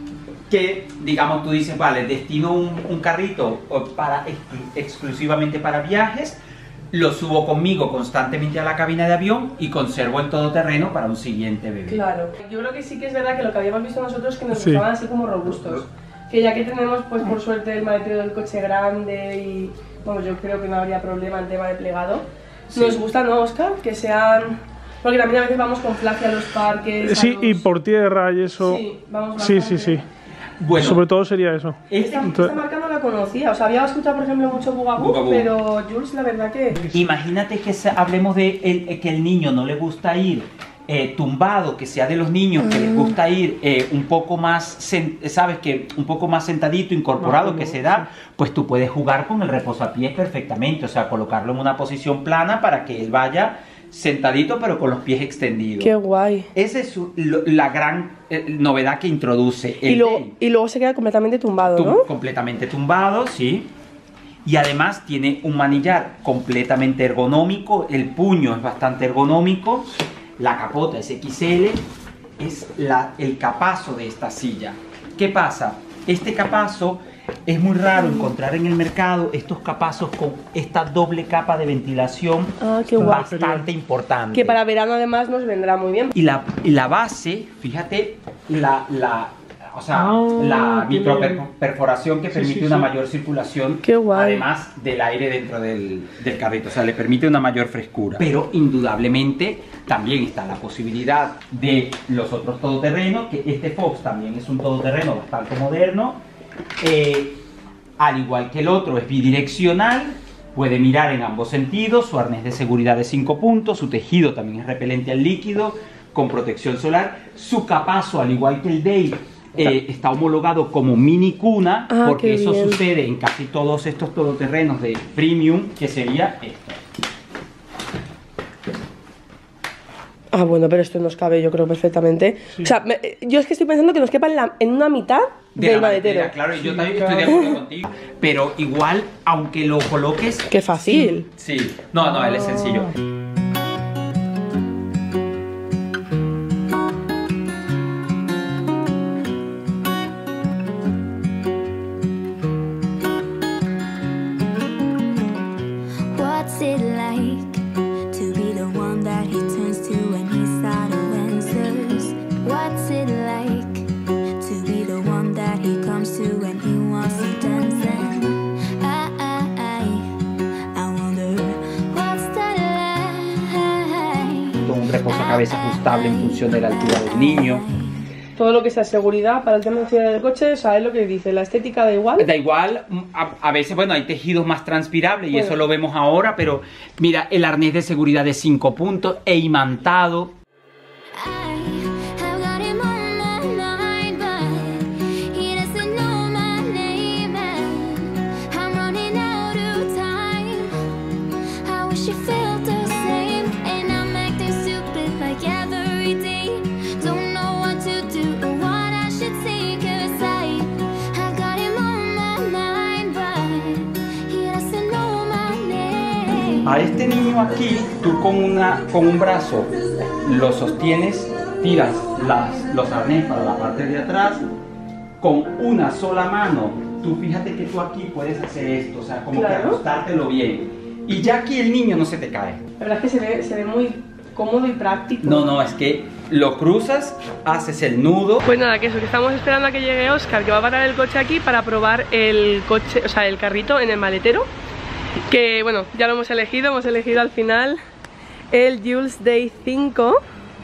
que digamos tú dices, vale, destino un carrito exclusivamente para viajes, lo subo conmigo constantemente a la cabina de avión y conservo el todoterreno para un siguiente bebé. Claro, yo creo que sí que es verdad que lo que habíamos visto nosotros es que nos gustaban así como robustos. Que ya que tenemos, pues por suerte, el maletero del coche grande y, bueno, yo creo que no habría problema en tema de plegado. Nos gusta, ¿no, Oscar? Que sean... Porque también a veces vamos con flash a los parques... Sí, y por tierra y eso... Sí, vamos bastante. Sí. Bueno, sobre todo sería eso. Esta marca no la conocía, o sea, había escuchado por ejemplo mucho Bugaboo, pero Jules la verdad que... Imagínate que hablemos de que el niño no le gusta ir tumbado, que sea de los niños que les gusta ir un poco más, sabes, que un poco más sentadito, incorporado, que se da, pues tú puedes jugar con el reposapiés perfectamente, o sea, colocarlo en una posición plana para que él vaya sentadito pero con los pies extendidos. ¡Qué guay! Esa es la gran novedad que introduce el y luego se queda completamente tumbado, ¿no? Completamente tumbado, sí. Y además tiene un manillar completamente ergonómico, el puño es bastante ergonómico, la capota es XL, es el capazo de esta silla. ¿Qué pasa? Este capazo es muy raro encontrar en el mercado estos capazos con esta doble capa de ventilación bastante importante. Que para verano además nos vendrá muy bien. Y la base, fíjate, la microperforación que permite una mayor circulación, además del aire dentro del carrito, o sea, le permite una mayor frescura. Pero indudablemente también está la posibilidad de los otros todoterrenos, que este Fox también es un todoterreno bastante moderno, al igual que el otro es bidireccional, puede mirar en ambos sentidos, su arnés de seguridad de 5 puntos, su tejido también es repelente al líquido, con protección solar, su capazo, al igual que el Day, está homologado como mini cuna, porque eso sucede en casi todos estos todoterrenos de premium, que sería esto. Ah, bueno, pero esto nos cabe, yo creo, perfectamente. Sí. O sea, yo es que estoy pensando que nos quepa en una mitad del maletero. Claro, yo también estoy de acuerdo contigo. Pero igual, aunque lo coloques... ¡Qué fácil! Sí. No, él es sencillo. Cabeza ajustable en función de la altura del niño. todo lo que sea seguridad para el tema de seguridad del coche, o sea, es lo que dice, la estética da igual. Da igual, a veces, bueno, hay tejidos más transpirables y Bueno. eso lo vemos ahora, pero mira, el arnés de seguridad de 5 puntos e imantado. A este niño aquí, tú con un brazo lo sostienes, tiras los arnés para la parte de atrás, con una sola mano, tú fíjate que tú aquí puedes hacer esto, o sea, como que Claro. ajustártelo bien. Y ya aquí el niño no se te cae. La verdad es que se ve muy cómodo y práctico. No, es que lo cruzas, haces el nudo. Pues nada, que eso, que estamos esperando a que llegue Oscar, que va a parar el coche aquí para probar el coche, o sea, el carrito en el maletero. Que bueno, ya lo hemos elegido al final el Jules Day 5.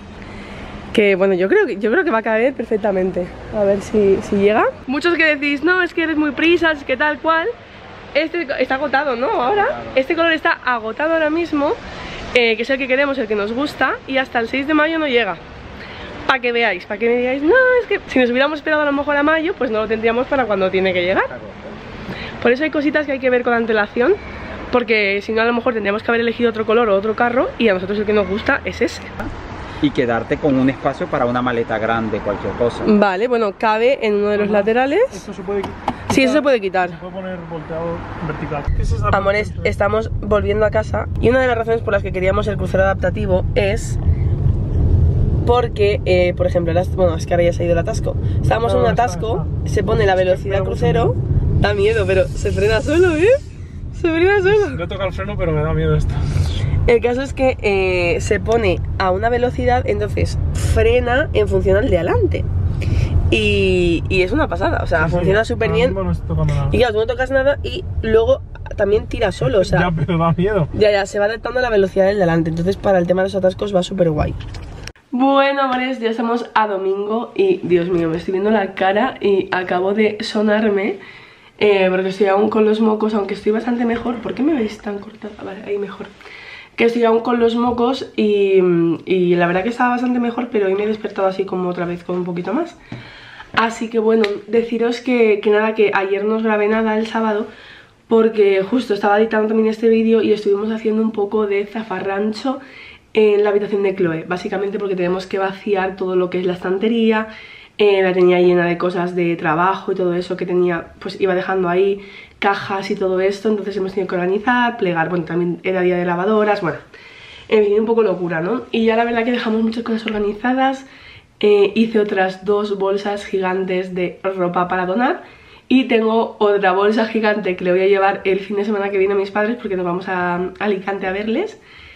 Que bueno, yo creo que va a caer perfectamente. A ver si llega. Muchos que decís, no, es que eres muy prisas, que tal cual. Este está agotado, ¿no? Ahora, este color está agotado ahora mismo, que es el que queremos, el que nos gusta. Y hasta el 6 de mayo no llega. Para que veáis, para que me digáis, no, es que si nos hubiéramos esperado a lo mejor a mayo, pues no lo tendríamos para cuando tiene que llegar. Por eso hay cositas que hay que ver con antelación, porque si no a lo mejor tendríamos que haber elegido otro color o otro carro, y a nosotros el que nos gusta es ese. Y quedarte con un espacio para una maleta grande, cualquier cosa. Vale, bueno, cabe en uno de los laterales. Esto se puede quitar. Sí, eso se puede quitar. Se puede poner volteado vertical. ¿Qué es esa Amores, parte? estamos volviendo a casa y una de las razones por las que queríamos el crucero adaptativo es porque, por ejemplo, bueno, es que ahora ya se ha ido el atasco. Estábamos en un atasco, se pone la velocidad crucero, da miedo, pero se frena solo, ¿eh? Se frena solo. No toca el freno, pero me da miedo esto. El caso es que se pone a una velocidad, entonces frena en función al de adelante. Y es una pasada, o sea, Sí, funciona sí, súper ahora bien. mismo no estoy tocando nada. Y claro, tú no tocas nada y luego también tira solo, o sea, Ya, pero da miedo. ya, se va adaptando a la velocidad del delante. Entonces para el tema de los atascos va súper guay. Bueno, amores, ya estamos a domingo y, Dios mío, me estoy viendo la cara y acabo de sonarme porque estoy aún con los mocos, aunque estoy bastante mejor. ¿Por qué me veis tan cortada? Vale, ahí mejor. Que estoy aún con los mocos y la verdad que estaba bastante mejor, pero hoy me he despertado así como otra vez con un poquito más. Así que bueno, deciros que nada, que ayer no os grabé nada el sábado porque justo estaba editando también este vídeo y estuvimos haciendo un poco de zafarrancho en la habitación de Chloe, básicamente porque tenemos que vaciar todo lo que es la estantería. La tenía llena de cosas de trabajo y todo eso que tenía, pues iba dejando ahí cajas y todo esto, entonces hemos tenido que organizar, plegar, bueno, también era día de lavadoras, bueno, en fin, un poco locura, ¿no? Y ya la verdad que dejamos muchas cosas organizadas. Hice otras 2 bolsas gigantes de ropa para donar y tengo otra bolsa gigante que le voy a llevar el fin de semana que viene a mis padres porque nos vamos a Alicante a verles.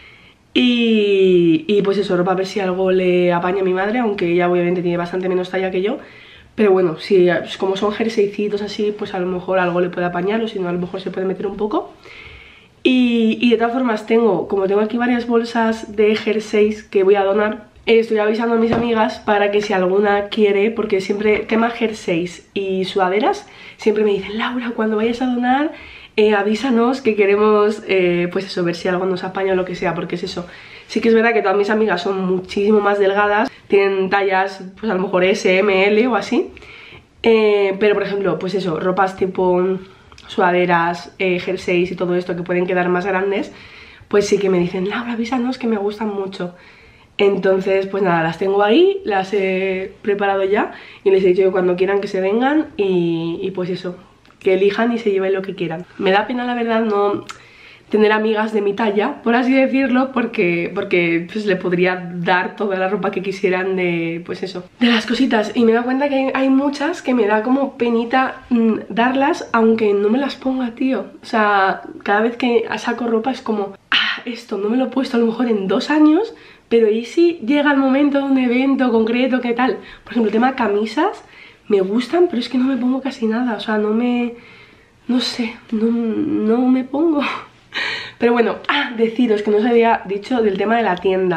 Y pues eso, ropa a ver si algo le apaña a mi madre, aunque ella obviamente tiene bastante menos talla que yo. Pero bueno, si como son jerseycitos así, pues a lo mejor algo le puede apañar o si no a lo mejor se puede meter un poco. Y de todas formas como tengo aquí varias bolsas de jerseys que voy a donar, estoy avisando a mis amigas para que si alguna quiere, porque siempre tema jerseys y sudaderas, siempre me dicen, Laura, cuando vayas a donar, avísanos que queremos, pues eso, ver si algo nos apaña o lo que sea, porque es eso. Sí que es verdad que todas mis amigas son muchísimo más delgadas, tienen tallas, pues a lo mejor S, M, L o así, pero por ejemplo, pues eso, ropas tipo sudaderas, jerseys y todo esto que pueden quedar más grandes, pues sí que me dicen, Laura, avísanos que me gustan mucho. Entonces, pues nada, las tengo ahí, las he preparado ya y les he dicho que cuando quieran que se vengan y pues eso, que elijan y se lleven lo que quieran. Me da pena, la verdad, no tener amigas de mi talla, por así decirlo, porque pues le podría dar toda la ropa que quisieran de, pues eso, de las cositas. Y me he dado cuenta que hay muchas que me da como penita darlas, aunque no me las ponga, tío. O sea, cada vez que saco ropa es como, esto no me lo he puesto a lo mejor en 2 años, pero ¿y si llega el momento de un evento concreto, qué tal? Por ejemplo, el tema camisas, me gustan, pero es que no me pongo casi nada, o sea, no sé, no me pongo. Pero bueno, deciros que no os había dicho del tema de la tienda.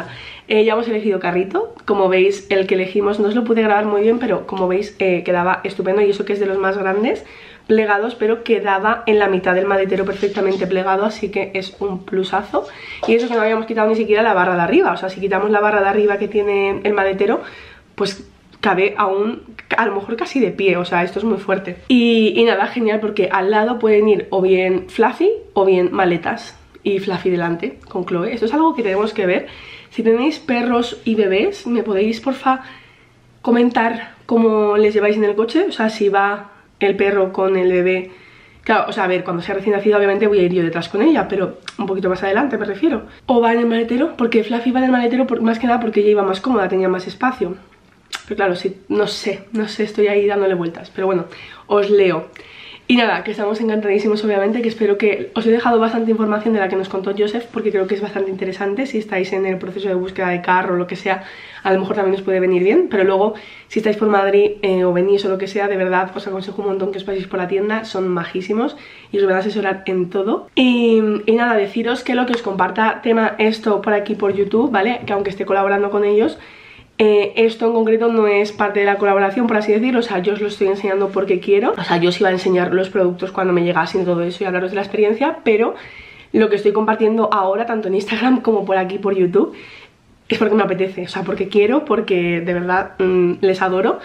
Ya hemos elegido carrito. Como veis, el que elegimos no os lo pude grabar muy bien, pero como veis quedaba estupendo, y eso que es de los más grandes, plegados, pero quedaba en la mitad del maletero perfectamente plegado, así que es un plusazo. Y eso que no habíamos quitado ni siquiera la barra de arriba, o sea, si quitamos la barra de arriba que tiene el maletero, pues cabe aún, a lo mejor casi de pie, o sea, esto es muy fuerte. Y nada, genial, porque al lado pueden ir o bien Fluffy o bien maletas, y Fluffy delante con Chloe. Esto es algo que tenemos que ver. Si tenéis perros y bebés, me podéis porfa comentar cómo les lleváis en el coche, o sea, si va el perro con el bebé. Claro, o sea, a ver, cuando sea recién nacido obviamente voy a ir yo detrás con ella, pero un poquito más adelante me refiero. O va en el maletero, porque Fluffy va en el maletero más que nada porque ella iba más cómoda, tenía más espacio. Pero claro, sí, no sé, estoy ahí dándole vueltas, pero bueno, os leo. Y nada, que estamos encantadísimos obviamente, que espero que... Os he dejado bastante información de la que nos contó Joseph, porque creo que es bastante interesante. Si estáis en el proceso de búsqueda de carro o lo que sea, a lo mejor también os puede venir bien. Pero luego, si estáis por Madrid o venís o lo que sea, de verdad os aconsejo un montón que os paséis por la tienda. Son majísimos y os van a asesorar en todo. Y nada, deciros que lo que os comparta tema esto por aquí por YouTube, ¿vale? Que aunque esté colaborando con ellos, esto en concreto no es parte de la colaboración, por así decirlo. O sea, yo os lo estoy enseñando porque quiero. O sea, yo os iba a enseñar los productos cuando me llegasen y todo eso y hablaros de la experiencia, pero lo que estoy compartiendo ahora, tanto en Instagram como por aquí por YouTube, es porque me apetece. O sea, porque quiero, porque de verdad les adoro.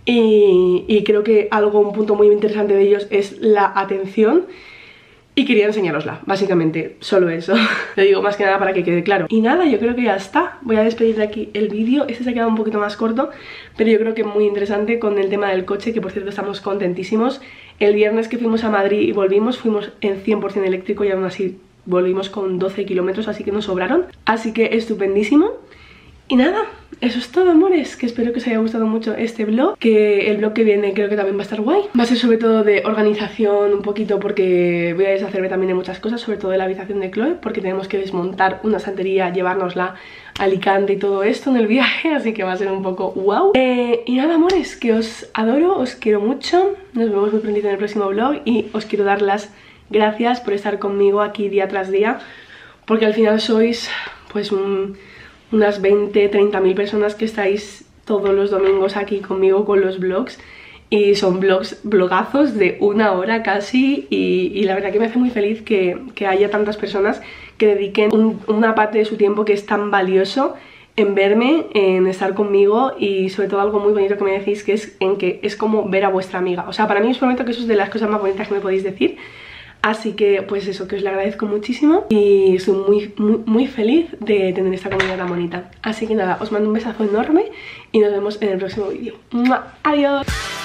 Y creo que un punto muy interesante de ellos es la atención. Y quería enseñarosla, básicamente, solo eso. Lo digo más que nada para que quede claro. Y nada, yo creo que ya está. Voy a despedir de aquí el vídeo. Este se ha quedado un poquito más corto, pero yo creo que muy interesante con el tema del coche, que por cierto estamos contentísimos. El viernes que fuimos a Madrid y volvimos, fuimos en 100% eléctrico y aún así volvimos con 12 kilómetros, así que nos sobraron. Así que estupendísimo. Y nada, eso es todo, amores, que espero que os haya gustado mucho este vlog, que el vlog que viene creo que también va a estar guay. Va a ser sobre todo de organización un poquito, porque voy a deshacerme también de muchas cosas, sobre todo de la habitación de Chloe, porque tenemos que desmontar una estantería, llevárnosla a Alicante y todo esto en el viaje, así que va a ser un poco wow. Y nada, amores, que os adoro, os quiero mucho, nos vemos muy prontito en el próximo vlog y os quiero dar las gracias por estar conmigo aquí día tras día, porque al final sois pues unas 20-30 mil personas que estáis todos los domingos aquí conmigo con los vlogs, y son vlogazos de 1 hora casi, y la verdad que me hace muy feliz que haya tantas personas que dediquen una parte de su tiempo que es tan valioso en verme, en estar conmigo, y sobre todo algo muy bonito que me decís, que es como ver a vuestra amiga. O sea, para mí os prometo que eso es de las cosas más bonitas que me podéis decir. Así que pues eso, que os lo agradezco muchísimo y estoy muy feliz de tener esta comunidad tan bonita. Así que nada, os mando un besazo enorme y nos vemos en el próximo vídeo. ¡Mua! ¡Adiós!